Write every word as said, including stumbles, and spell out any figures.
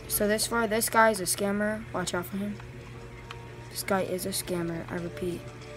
So this far, this guy is a scammer. Watch out for him. This guy is a scammer, I repeat.